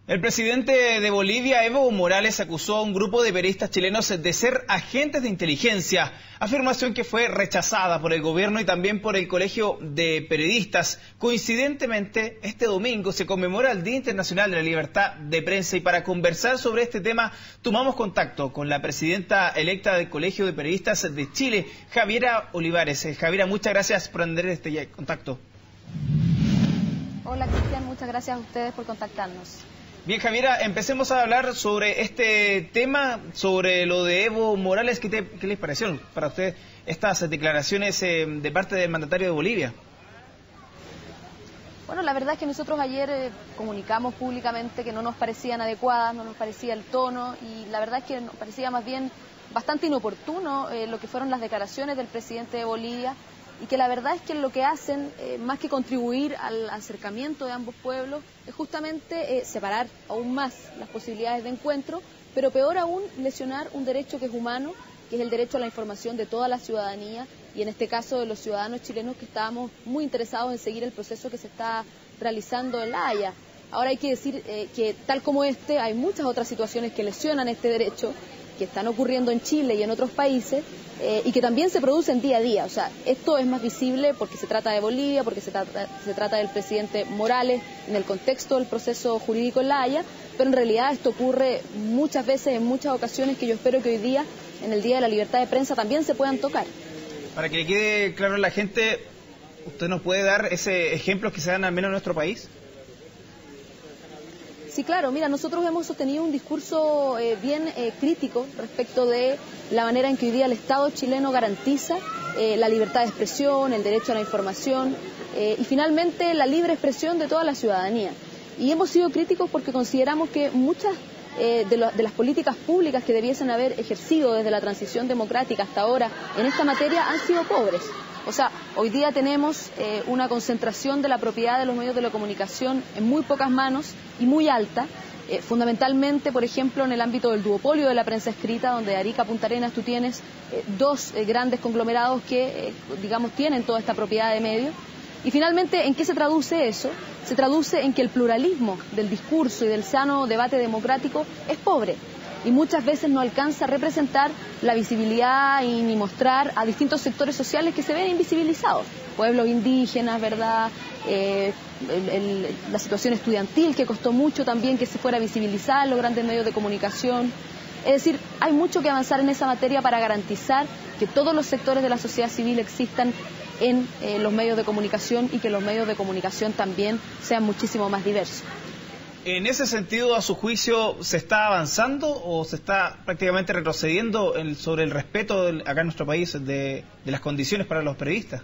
El presidente de Bolivia, Evo Morales, acusó a un grupo de periodistas chilenos de ser agentes de inteligencia, afirmación que fue rechazada por el gobierno y también por el Colegio de Periodistas. Coincidentemente, este domingo se conmemora el Día Internacional de la Libertad de Prensa y para conversar sobre este tema tomamos contacto con la presidenta electa del Colegio de Periodistas de Chile, Javiera Olivares. Javiera, muchas gracias por atender este contacto. Hola Cristian, muchas gracias a ustedes por contactarnos. Bien, Javiera, empecemos a hablar sobre este tema, sobre lo de Evo Morales. ¿Qué les parecieron para usted estas declaraciones de parte del mandatario de Bolivia? Bueno, la verdad es que nosotros ayer comunicamos públicamente que no nos parecían adecuadas, no nos parecía el tono y la verdad es que nos parecía más bien bastante inoportuno lo que fueron las declaraciones del presidente de Bolivia y que la verdad es que lo que hacen, más que contribuir al acercamiento de ambos pueblos, es justamente separar aún más las posibilidades de encuentro, pero peor aún, lesionar un derecho que es humano, que es el derecho a la información de toda la ciudadanía y en este caso de los ciudadanos chilenos que estábamos muy interesados en seguir el proceso que se está realizando en La Haya. Ahora hay que decir que tal como hay muchas otras situaciones que lesionan este derecho, que están ocurriendo en Chile y en otros países, y que también se producen día a día. O sea, esto es más visible porque se trata de Bolivia, porque se trata del presidente Morales en el contexto del proceso jurídico en La Haya, pero en realidad esto ocurre muchas veces, en muchas ocasiones, que yo espero que hoy día, en el Día de la Libertad de Prensa, también se puedan tocar. Para que le quede claro a la gente, ¿usted nos puede dar ese ejemplo que se dan al menos en nuestro país? Sí, claro. Mira, nosotros hemos sostenido un discurso bien crítico respecto de la manera en que hoy día el Estado chileno garantiza la libertad de expresión, el derecho a la información y finalmente la libre expresión de toda la ciudadanía. Y hemos sido críticos porque consideramos que muchas de las políticas públicas que debiesen haber ejercido desde la transición democrática hasta ahora en esta materia han sido pobres. O sea, hoy día tenemos una concentración de la propiedad de los medios de la comunicación en muy pocas manos y muy alta, fundamentalmente, por ejemplo, en el ámbito del duopolio de la prensa escrita, donde de Arica a Punta Arenas tú tienes dos grandes conglomerados que, digamos, tienen toda esta propiedad de medios. Y finalmente, ¿en qué se traduce eso? Se traduce en que el pluralismo del discurso y del sano debate democrático es pobre. Y muchas veces no alcanza a representar la visibilidad y ni mostrar a distintos sectores sociales que se ven invisibilizados. Pueblos indígenas, ¿verdad? La situación estudiantil que costó mucho también que se fuera a visibilizar en los grandes medios de comunicación. Es decir, hay mucho que avanzar en esa materia para garantizar que todos los sectores de la sociedad civil existan en los medios de comunicación y que los medios de comunicación también sean muchísimo más diversos. En ese sentido, a su juicio, ¿se está avanzando o se está prácticamente retrocediendo sobre el respeto acá en nuestro país de las condiciones para los periodistas?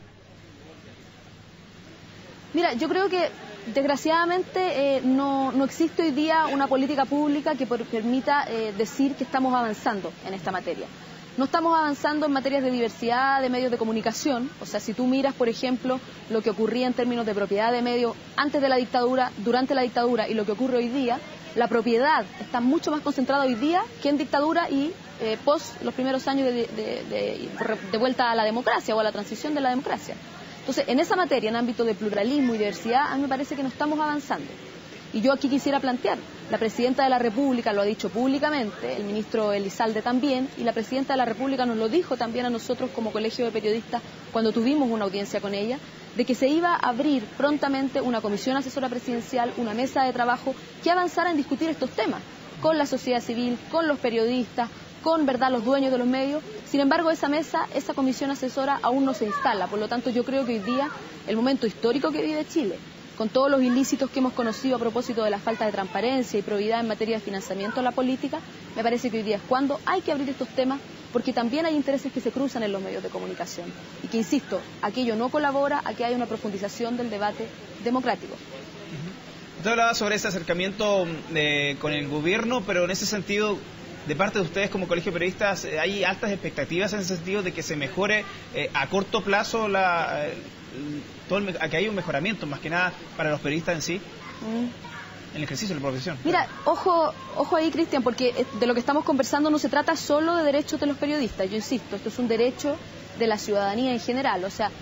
Mira, yo creo que desgraciadamente no existe hoy día una política pública que permita decir que estamos avanzando en esta materia. No estamos avanzando en materias de diversidad de medios de comunicación. O sea, si tú miras, por ejemplo, lo que ocurría en términos de propiedad de medios antes de la dictadura, durante la dictadura y lo que ocurre hoy día, la propiedad está mucho más concentrada hoy día que en dictadura y post los primeros años de vuelta a la democracia o a la transición de la democracia. Entonces, en esa materia, en ámbito de pluralismo y diversidad, a mí me parece que no estamos avanzando. Y yo aquí quisiera plantear, la Presidenta de la República lo ha dicho públicamente, el ministro Elizalde también, y la Presidenta de la República nos lo dijo también a nosotros como Colegio de Periodistas cuando tuvimos una audiencia con ella, de que se iba a abrir prontamente una comisión asesora presidencial, una mesa de trabajo que avanzara en discutir estos temas, con la sociedad civil, con los periodistas, con los dueños de los medios. Sin embargo, esa comisión asesora aún no se instala, por lo tanto yo creo que hoy día el momento histórico que vive Chile, con todos los ilícitos que hemos conocido a propósito de la falta de transparencia y probidad en materia de financiamiento a la política, me parece que hoy día es cuando hay que abrir estos temas porque también hay intereses que se cruzan en los medios de comunicación y que, insisto, aquello no colabora a que haya una profundización del debate democrático. Usted hablaba sobre ese acercamiento con el gobierno, pero en ese sentido, de parte de ustedes como Colegio de Periodistas, ¿hay altas expectativas en ese sentido de que se mejore a corto plazo que haya un mejoramiento, más que nada para los periodistas en sí, en el ejercicio de la profesión? Mira, ojo ahí, Cristian, porque de lo que estamos conversando no se trata solo de derechos de los periodistas. Yo insisto, esto es un derecho de la ciudadanía en general. O sea,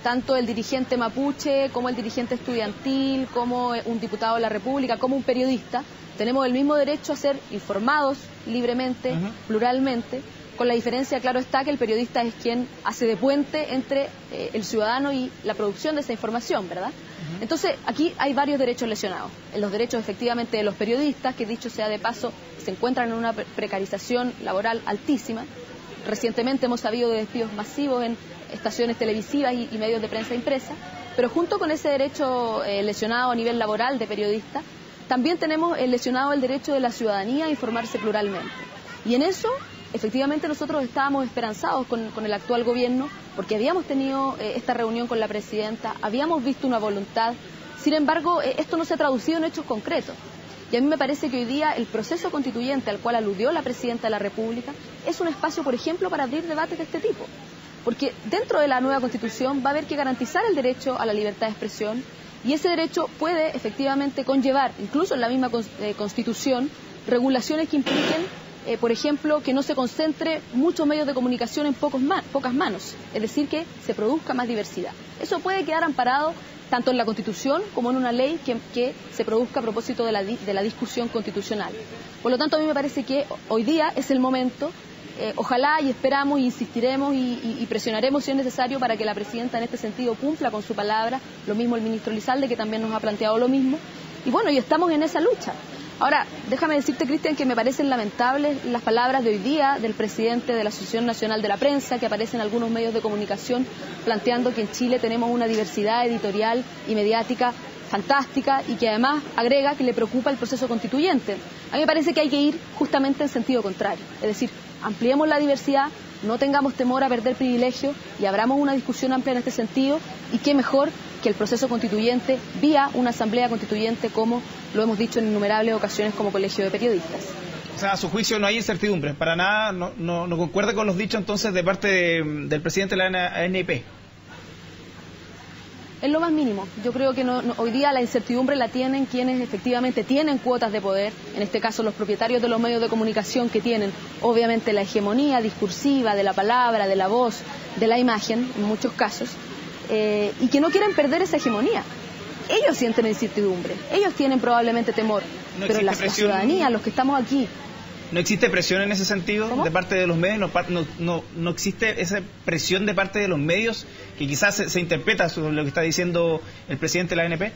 tanto el dirigente mapuche, como el dirigente estudiantil, como un diputado de la República, como un periodista, tenemos el mismo derecho a ser informados libremente, pluralmente, con la diferencia, claro está, que el periodista es quien hace de puente entre el ciudadano y la producción de esa información, ¿verdad? Entonces, aquí hay varios derechos lesionados. Los derechos, efectivamente, de los periodistas, que dicho sea de paso, se encuentran en una precarización laboral altísima. Recientemente hemos sabido de despidos masivos en estaciones televisivas y medios de prensa impresa, pero junto con ese derecho lesionado a nivel laboral de periodista, también tenemos lesionado el derecho de la ciudadanía a informarse pluralmente. Y en eso, efectivamente, nosotros estábamos esperanzados con el actual gobierno, porque habíamos tenido esta reunión con la presidenta, habíamos visto una voluntad. Sin embargo, esto no se ha traducido en hechos concretos. Y a mí me parece que hoy día el proceso constituyente al cual aludió la presidenta de la República es un espacio, por ejemplo, para abrir debates de este tipo. Porque dentro de la nueva Constitución va a haber que garantizar el derecho a la libertad de expresión, y ese derecho puede efectivamente conllevar, incluso en la misma Constitución, regulaciones que impliquen, por ejemplo, que no se concentre muchos medios de comunicación en pocas manos, es decir, que se produzca más diversidad. Eso puede quedar amparado tanto en la Constitución como en una ley que se produzca a propósito de la discusión constitucional. Por lo tanto, a mí me parece que hoy día es el momento, ojalá y esperamos y insistiremos y presionaremos si es necesario para que la presidenta en este sentido cumpla con su palabra, lo mismo el ministro Elizalde, que también nos ha planteado lo mismo, y bueno, y estamos en esa lucha. Ahora, déjame decirte, Cristian, que me parecen lamentables las palabras de hoy día del presidente de la Asociación Nacional de la Prensa, que aparece en algunos medios de comunicación planteando que en Chile tenemos una diversidad editorial y mediática fantástica, y que además agrega que le preocupa el proceso constituyente. A mí me parece que hay que ir justamente en sentido contrario, es decir, ampliemos la diversidad, no tengamos temor a perder privilegios y abramos una discusión amplia en este sentido, y qué mejor que el proceso constituyente vía una asamblea constituyente, como lo hemos dicho en innumerables ocasiones como Colegio de Periodistas. O sea, a su juicio no hay incertidumbre, para nada, no concuerda con los dichos entonces de parte del presidente de la ANP. En lo más mínimo. Yo creo que hoy día la incertidumbre la tienen quienes efectivamente tienen cuotas de poder, en este caso los propietarios de los medios de comunicación, que tienen obviamente la hegemonía discursiva de la palabra, de la voz, de la imagen, en muchos casos, y que no quieren perder esa hegemonía. Ellos sienten incertidumbre, ellos tienen probablemente temor, pero la ciudadanía, los que estamos aquí... ¿No existe presión en ese sentido? ¿Cómo? De parte de los medios? ¿No existe esa presión de parte de los medios que quizás se interpreta sobre lo que está diciendo el presidente de la ANP?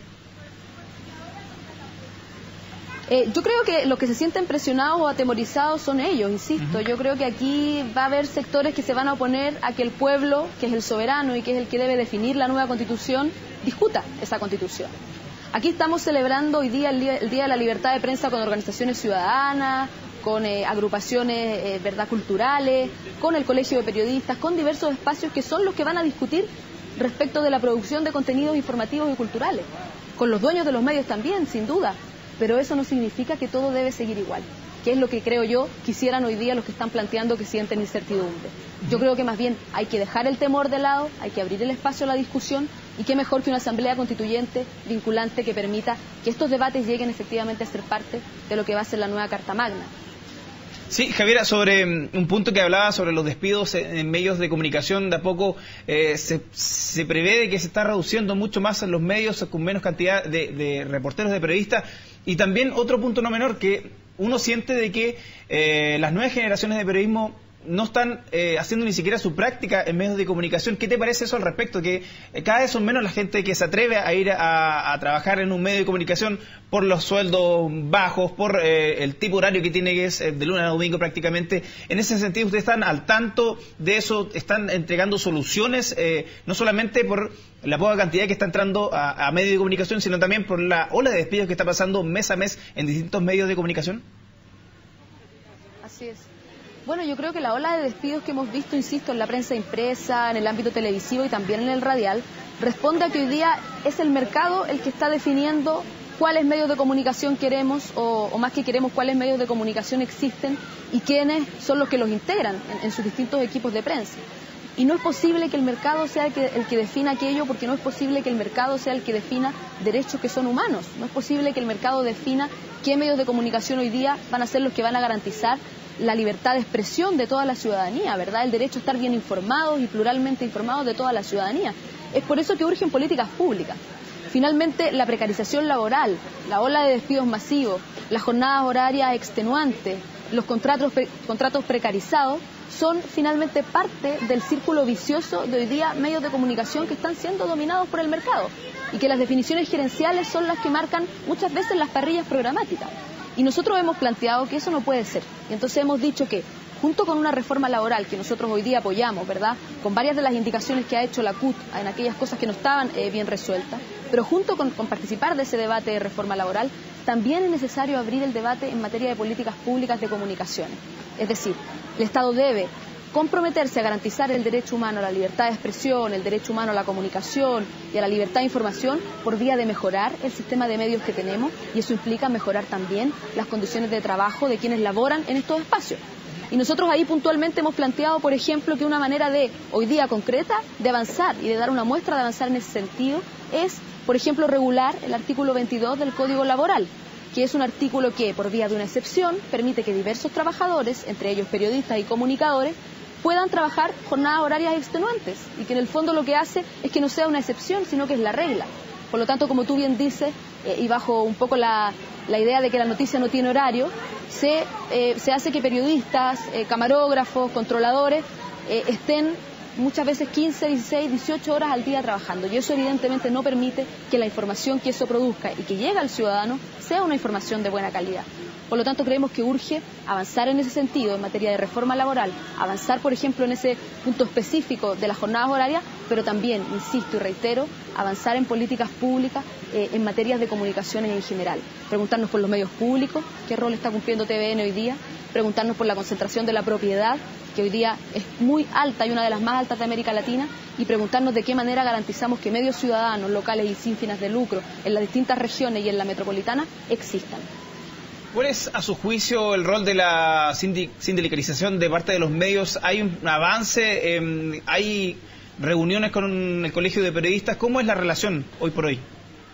Yo creo que los que se sienten presionados o atemorizados son ellos, insisto. Yo creo que aquí va a haber sectores que se van a oponer a que el pueblo, que es el soberano y que es el que debe definir la nueva Constitución, discuta esa Constitución. Aquí estamos celebrando hoy día el Día de la Libertad de Prensa con organizaciones ciudadanas, con agrupaciones culturales, con el Colegio de Periodistas, con diversos espacios que son los que van a discutir respecto de la producción de contenidos informativos y culturales, con los dueños de los medios también, sin duda, pero eso no significa que todo debe seguir igual, que es lo que creo yo quisieran hoy día los que están planteando que sienten incertidumbre. Yo creo que más bien hay que dejar el temor de lado, hay que abrir el espacio a la discusión, y qué mejor que una asamblea constituyente vinculante que permita que estos debates lleguen efectivamente a ser parte de lo que va a ser la nueva Carta Magna. Sí, Javiera, sobre un punto que hablaba sobre los despidos en medios de comunicación, de a poco se prevé que se está reduciendo mucho más en los medios con menos cantidad de reporteros, de periodistas, y también otro punto no menor, que uno siente de que las nuevas generaciones de periodismo no están haciendo ni siquiera su práctica en medios de comunicación. ¿Qué te parece eso al respecto? Que cada vez son menos la gente que se atreve a ir a trabajar en un medio de comunicación por los sueldos bajos, por el tipo horario que tiene, que es de lunes a domingo prácticamente. En ese sentido, ¿ustedes están al tanto de eso? ¿Están entregando soluciones, no solamente por la poca cantidad que está entrando a medios de comunicación, sino también por la ola de despidos que está pasando mes a mes en distintos medios de comunicación? Así es. Bueno, yo creo que la ola de despidos que hemos visto, insisto, en la prensa impresa, en el ámbito televisivo y también en el radial, responde a que hoy día es el mercado el que está definiendo cuáles medios de comunicación queremos, o más que queremos, cuáles medios de comunicación existen y quiénes son los que los integran en sus distintos equipos de prensa. Y no es posible que el mercado sea el que defina aquello, porque no es posible que el mercado sea el que defina derechos que son humanos. No es posible que el mercado defina qué medios de comunicación hoy día van a ser los que van a garantizar la libertad de expresión de toda la ciudadanía, ¿verdad? El derecho a estar bien informados y pluralmente informados de toda la ciudadanía. Es por eso que urgen políticas públicas. Finalmente, la precarización laboral, la ola de despidos masivos, las jornadas horarias extenuantes, los contratos precarizados, son finalmente parte del círculo vicioso de hoy día medios de comunicación que están siendo dominados por el mercado y que las definiciones gerenciales son las que marcan muchas veces las parrillas programáticas. Y nosotros hemos planteado que eso no puede ser. Y entonces hemos dicho que, junto con una reforma laboral que nosotros hoy día apoyamos, ¿verdad?, con varias de las indicaciones que ha hecho la CUT en aquellas cosas que no estaban bien resueltas, pero junto con participar de ese debate de reforma laboral, también es necesario abrir el debate en materia de políticas públicas de comunicaciones. Es decir, el Estado debe comprometerse a garantizar el derecho humano a la libertad de expresión, el derecho humano a la comunicación y a la libertad de información por vía de mejorar el sistema de medios que tenemos, y eso implica mejorar también las condiciones de trabajo de quienes laboran en estos espacios. Y nosotros ahí puntualmente hemos planteado, por ejemplo, que una manera de, hoy día concreta, de avanzar y de dar una muestra de avanzar en ese sentido es, por ejemplo, regular el artículo 22 del Código Laboral, que es un artículo que, por vía de una excepción, permite que diversos trabajadores, entre ellos periodistas y comunicadores, puedan trabajar jornadas horarias extenuantes, y que en el fondo lo que hace es que no sea una excepción, sino que es la regla. Por lo tanto, como tú bien dices, y bajo un poco la idea de que la noticia no tiene horario, se hace que periodistas, camarógrafos, controladores estén muchas veces 15, 16, 18 horas al día trabajando, y eso evidentemente no permite que la información que eso produzca y que llegue al ciudadano sea una información de buena calidad. Por lo tanto, creemos que urge avanzar en ese sentido en materia de reforma laboral, avanzar, por ejemplo, en ese punto específico de las jornadas horarias, pero también, insisto y reitero, avanzar en políticas públicas en materias de comunicaciones en general. Preguntarnos por los medios públicos, qué rol está cumpliendo TVN hoy día, preguntarnos por la concentración de la propiedad, que hoy día es muy alta y una de las más altas de América Latina, y preguntarnos de qué manera garantizamos que medios ciudadanos, locales y sin fines de lucro en las distintas regiones y en la metropolitana existan. ¿Cuál es, a su juicio, el rol de la sindicalización de parte de los medios? ¿Hay un avance? ¿Hay reuniones con el Colegio de Periodistas? ¿Cómo es la relación hoy por hoy?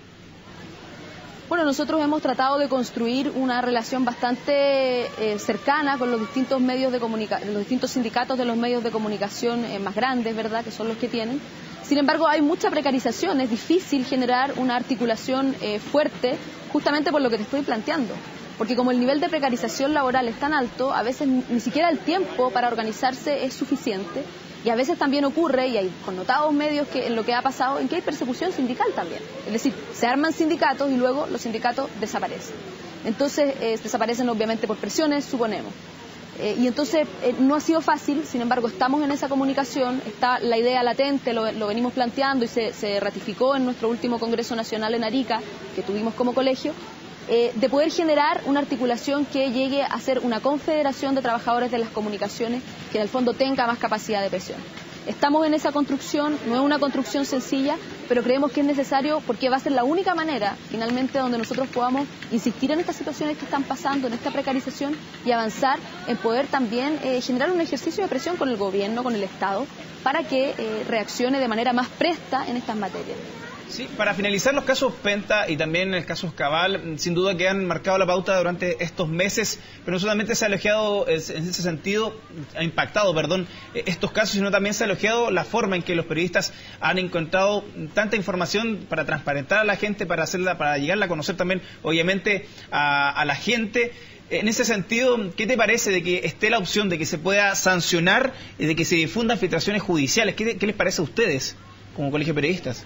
Bueno, nosotros hemos tratado de construir una relación bastante cercana con los distintos medios de comunicación, los distintos sindicatos de los medios de comunicación más grandes, ¿verdad?, que son los que tienen. Sin embargo, hay mucha precarización, es difícil generar una articulación fuerte, justamente por lo que te estoy planteando. Porque como el nivel de precarización laboral es tan alto, a veces ni siquiera el tiempo para organizarse es suficiente, y a veces también ocurre, y hay connotados medios que en lo que ha pasado, en que hay persecución sindical también. Es decir, se arman sindicatos y luego los sindicatos desaparecen. Entonces, desaparecen obviamente por presiones, suponemos. Y entonces no ha sido fácil, sin embargo estamos en esa comunicación, está la idea latente, lo venimos planteando y se ratificó en nuestro último Congreso Nacional en Arica, que tuvimos como colegio, de poder generar una articulación que llegue a ser una confederación de trabajadores de las comunicaciones que en el fondo tenga más capacidad de presión. Estamos en esa construcción, no es una construcción sencilla, pero creemos que es necesario porque va a ser la única manera, finalmente, donde nosotros podamos insistir en estas situaciones que están pasando, en esta precarización, y avanzar en poder también generar un ejercicio de presión con el gobierno, con el Estado, para que reaccione de manera más presta en estas materias. Sí, para finalizar, los casos Penta y también el caso Cabal, sin duda que han marcado la pauta durante estos meses, pero no solamente se ha elogiado en ese sentido, ha impactado, estos casos, sino también se ha elogiado la forma en que los periodistas han encontrado tanta información para transparentar a la gente, para llegarla a conocer también, obviamente, a la gente. En ese sentido, ¿qué te parece de que esté la opción de que se pueda sancionar y de que se difundan filtraciones judiciales? ¿Qué les parece a ustedes como Colegio de Periodistas?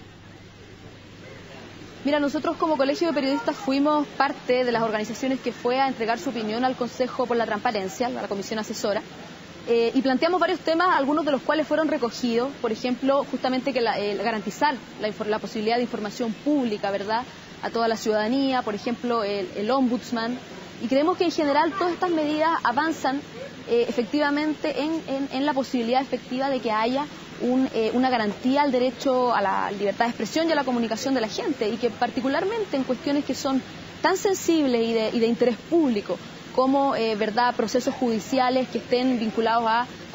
Mira, nosotros como Colegio de Periodistas fuimos parte de las organizaciones que fue a entregar su opinión al Consejo por la Transparencia, a la Comisión Asesora, y planteamos varios temas, algunos de los cuales fueron recogidos, por ejemplo, justamente que garantizar la posibilidad de información pública, ¿verdad?, a toda la ciudadanía, por ejemplo, el ombudsman, y creemos que en general todas estas medidas avanzan efectivamente en la posibilidad efectiva de que haya una garantía al derecho a la libertad de expresión y a la comunicación de la gente, y que particularmente en cuestiones que son tan sensibles y de interés público como procesos judiciales que estén vinculados a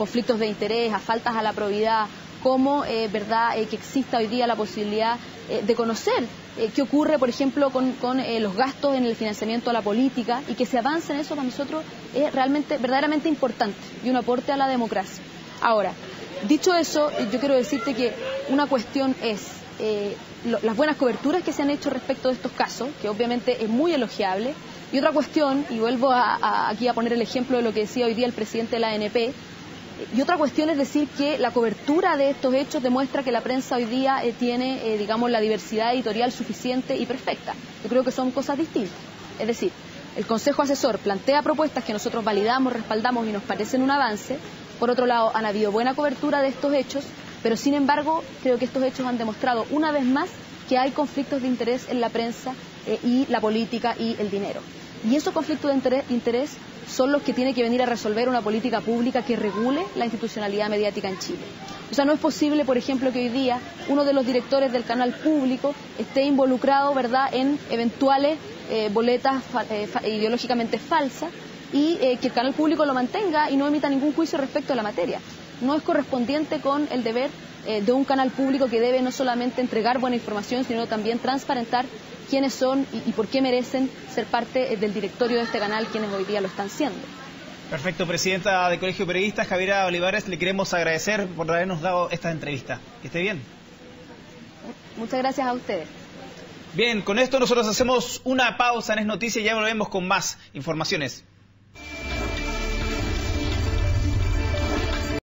conflictos de interés, a faltas a la probidad, como verdad que exista hoy día la posibilidad de conocer qué ocurre, por ejemplo, con los gastos en el financiamiento a la política, y que se avance en eso para nosotros es realmente, verdaderamente importante y un aporte a la democracia. Ahora, dicho eso, yo quiero decirte que una cuestión es las buenas coberturas que se han hecho respecto de estos casos, que obviamente es muy elogiable, y otra cuestión, y vuelvo aquí a poner el ejemplo de lo que decía hoy día el presidente de la ANP, y otra cuestión es decir que la cobertura de estos hechos demuestra que la prensa hoy día tiene, digamos, la diversidad editorial suficiente y perfecta. Yo creo que son cosas distintas. Es decir, el Consejo Asesor plantea propuestas que nosotros validamos, respaldamos y nos parecen un avance. Por otro lado, han habido buena cobertura de estos hechos, pero sin embargo, creo que estos hechos han demostrado una vez más que hay conflictos de interés en la prensa y la política y el dinero. Y esos conflictos de interés son los que tiene que venir a resolver una política pública que regule la institucionalidad mediática en Chile. O sea, no es posible, por ejemplo, que hoy día uno de los directores del canal público esté involucrado, ¿verdad?, en eventuales boletas ideológicamente falsas y que el canal público lo mantenga y no emita ningún juicio respecto a la materia. No es correspondiente con el deber de un canal público que debe no solamente entregar buena información, sino también transparentar quiénes son y por qué merecen ser parte del directorio de este canal, quienes hoy día lo están siendo. Perfecto, presidenta del Colegio de Periodistas, Javiera Olivares, le queremos agradecer por habernos dado esta entrevista. Que esté bien. Muchas gracias a ustedes. Bien, con esto nosotros hacemos una pausa en Es Noticias y ya volvemos con más informaciones.